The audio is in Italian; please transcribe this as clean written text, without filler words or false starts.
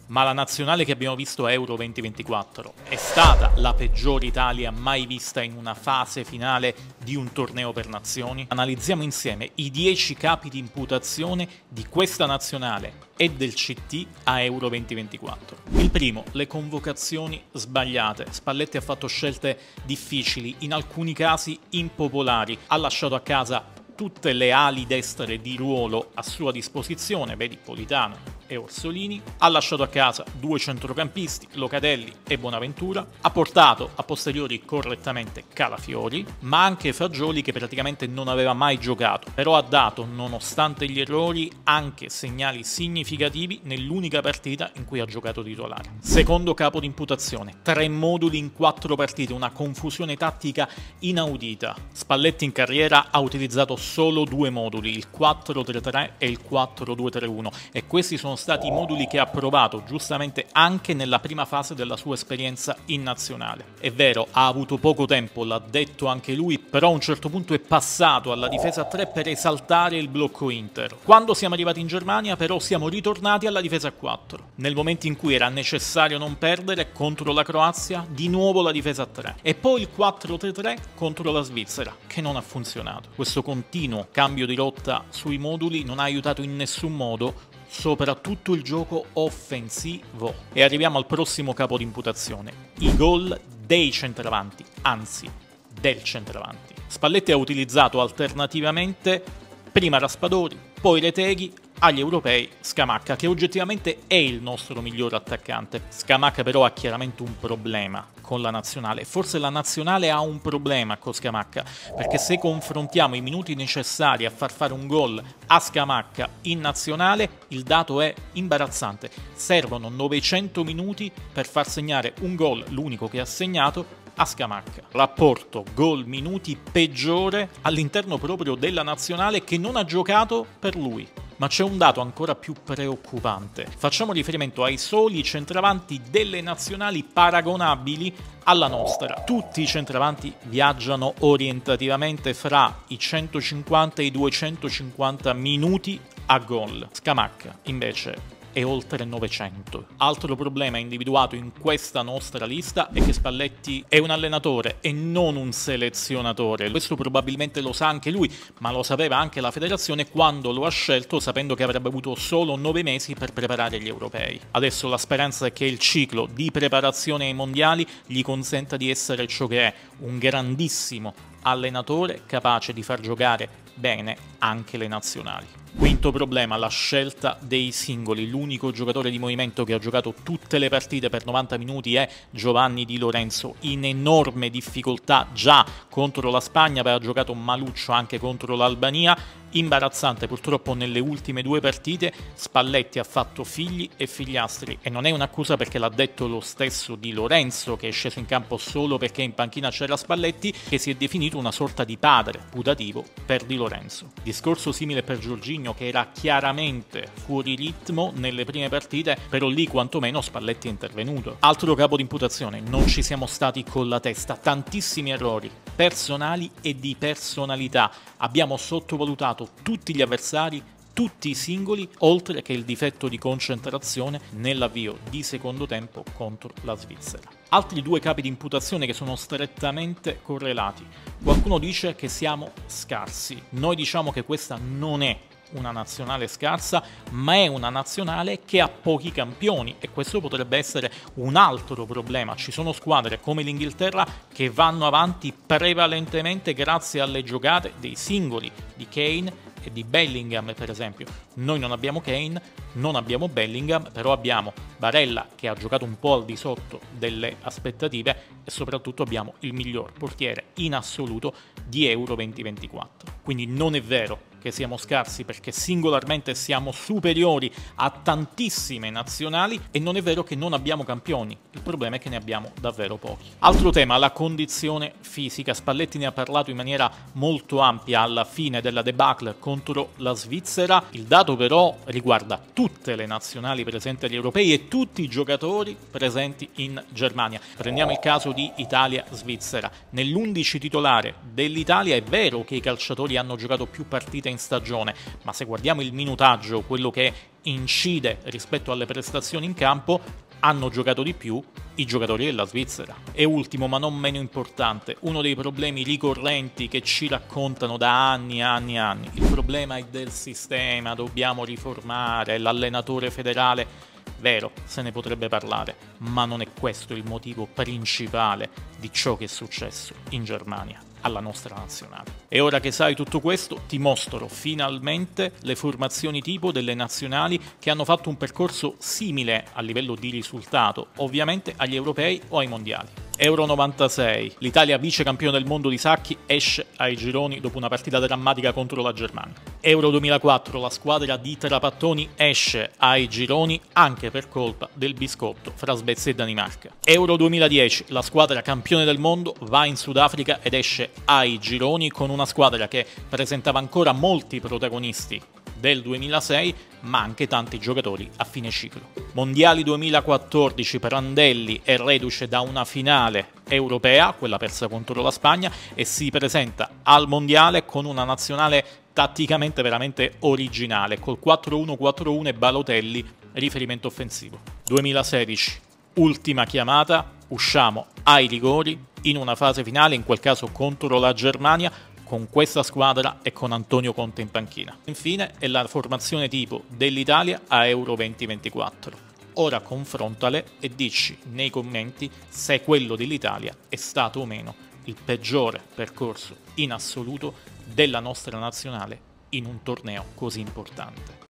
Ma la nazionale che abbiamo visto a Euro 2024 è stata la peggior Italia mai vista in una fase finale di un torneo per nazioni? Analizziamo insieme i 10 capi di imputazione di questa nazionale e del CT a Euro 2024. Il primo, le convocazioni sbagliate. Spalletti ha fatto scelte difficili, in alcuni casi impopolari. Ha lasciato a casa tutte le ali destre di ruolo a sua disposizione, vedi Politano e Orsolini, ha lasciato a casa 2 centrocampisti, Locatelli e Bonaventura, ha portato a posteriori correttamente Calafiori, ma anche Fagioli che praticamente non aveva mai giocato, però ha dato, nonostante gli errori, anche segnali significativi nell'unica partita in cui ha giocato titolare. Secondo capo di imputazione, 3 moduli in 4 partite, una confusione tattica inaudita. Spalletti in carriera ha utilizzato solo 2 moduli, il 4-3-3 e il 4-2-3-1, e questi sono stati i moduli che ha provato giustamente anche nella prima fase della sua esperienza in nazionale. È vero, ha avuto poco tempo, l'ha detto anche lui, però a un certo punto è passato alla difesa 3 per esaltare il blocco Inter. Quando siamo arrivati in Germania però siamo ritornati alla difesa 4. Nel momento in cui era necessario non perdere contro la Croazia, di nuovo la difesa 3. E poi il 4-3-3 contro la Svizzera, che non ha funzionato. Questo continuo cambio di rotta sui moduli non ha aiutato in nessun modo soprattutto il gioco offensivo. E arriviamo al prossimo capo di imputazione, i gol dei centravanti, anzi del centravanti. Spalletti ha utilizzato alternativamente prima Raspadori, poi Retegui, agli europei Scamacca, che oggettivamente è il nostro miglior attaccante. Scamacca però ha chiaramente un problema con la nazionale, forse la nazionale ha un problema con Scamacca, perché se confrontiamo i minuti necessari a far fare un gol a Scamacca in nazionale, il dato è imbarazzante. Servono 900 minuti per far segnare un gol, l'unico che ha segnato, a Scamacca. Rapporto gol-minuti peggiore all'interno proprio della nazionale che non ha giocato per lui. Ma c'è un dato ancora più preoccupante. Facciamo riferimento ai soli centravanti delle nazionali paragonabili alla nostra. Tutti i centravanti viaggiano orientativamente fra i 150 e i 250 minuti a gol. Scamacca, invece, e oltre 900. Altro problema individuato in questa nostra lista è che Spalletti è un allenatore e non un selezionatore. Questo probabilmente lo sa anche lui, ma lo sapeva anche la federazione quando lo ha scelto, sapendo che avrebbe avuto solo 9 mesi per preparare gli europei. Adesso la speranza è che il ciclo di preparazione ai mondiali gli consenta di essere ciò che è, un grandissimo allenatore capace di far giocare bene anche le nazionali. Quinto problema, la scelta dei singoli. L'unico giocatore di movimento che ha giocato tutte le partite per 90 minuti è Giovanni Di Lorenzo, in enorme difficoltà già contro la Spagna, aveva giocato maluccio anche contro l'Albania. Imbarazzante purtroppo nelle ultime 2 partite Spalletti ha fatto figli e figliastri, e non è un'accusa perché l'ha detto lo stesso Di Lorenzo, che è sceso in campo solo perché in panchina c'era Spalletti, che si è definito una sorta di padre putativo per Di Lorenzo. Discorso simile per Jorginho, che era chiaramente fuori ritmo nelle prime partite, però lì quantomeno Spalletti è intervenuto. Altro capo di imputazione, non ci siamo stati con la testa, tantissimi errori personali e di personalità. Abbiamo sottovalutato tutti gli avversari, tutti i singoli, oltre che il difetto di concentrazione nell'avvio di secondo tempo contro la Svizzera. Altri 2 capi di imputazione che sono strettamente correlati. Qualcuno dice che siamo scarsi, noi diciamo che questa non è una nazionale scarsa, ma è una nazionale che ha pochi campioni, e questo potrebbe essere un altro problema. Ci sono squadre come l'Inghilterra che vanno avanti prevalentemente grazie alle giocate dei singoli di Kane e di Bellingham, per esempio. Noi non abbiamo Kane, non abbiamo Bellingham, però abbiamo Barella che ha giocato un po' al di sotto delle aspettative, e soprattutto abbiamo il miglior portiere in assoluto di Euro 2024. Quindi non è vero che siamo scarsi, perché singolarmente siamo superiori a tantissime nazionali, e non è vero che non abbiamo campioni, il problema è che ne abbiamo davvero pochi. Altro tema, la condizione fisica. Spalletti ne ha parlato in maniera molto ampia alla fine della debacle contro la Svizzera. Il dato però riguarda tutte le nazionali presenti agli europei e tutti i giocatori presenti in Germania. Prendiamo il caso di Italia-Svizzera. Nell'11 titolare dell'Italia è vero che i calciatori hanno giocato più partite partite in stagione, ma se guardiamo il minutaggio, quello che incide rispetto alle prestazioni in campo, hanno giocato di più i giocatori della Svizzera. E ultimo, ma non meno importante, uno dei problemi ricorrenti che ci raccontano da anni, il problema è del sistema, dobbiamo riformare, l'allenatore federale. Vero, se ne potrebbe parlare, ma non è questo il motivo principale di ciò che è successo in Germania alla nostra nazionale. E ora che sai tutto questo, ti mostro finalmente le formazioni tipo delle nazionali che hanno fatto un percorso simile a livello di risultato, ovviamente agli europei o ai mondiali. Euro 96, l'Italia vice campione del mondo di Sacchi esce ai gironi dopo una partita drammatica contro la Germania. Euro 2004, la squadra di Trapattoni esce ai gironi anche per colpa del biscotto fra Svezia e Danimarca. Euro 2010, la squadra campione del mondo va in Sudafrica ed esce ai gironi con una squadra che presentava ancora molti protagonisti del 2006, ma anche tanti giocatori a fine ciclo. Mondiali 2014, Prandelli è reduce da una finale europea, quella persa contro la Spagna, e si presenta al mondiale con una nazionale tatticamente veramente originale, col 4-1-4-1 e Balotelli riferimento offensivo. 2016, ultima chiamata, usciamo ai rigori in una fase finale, in quel caso contro la Germania, con questa squadra e con Antonio Conte in panchina. Infine è la formazione tipo dell'Italia a Euro 2024. Ora confrontale e dici nei commenti se quello dell'Italia è stato o meno il peggiore percorso in assoluto della nostra nazionale in un torneo così importante.